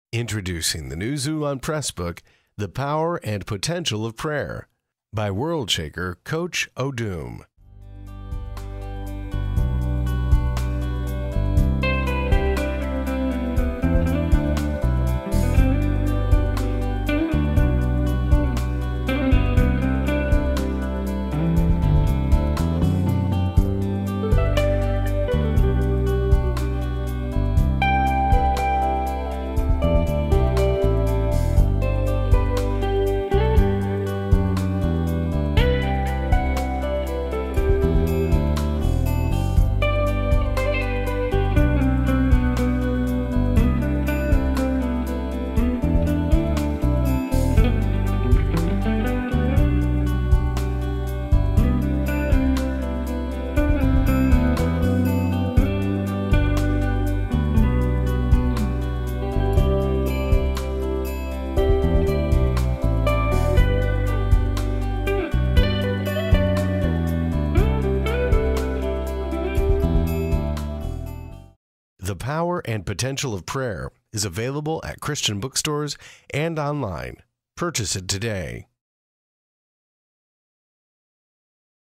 Introducing the new Xulon press book, The Power and Potential of Prayer, by Worldshaker Koach Odoom. The Power and Potential of Prayer is available at Christian bookstores and online. Purchase it today.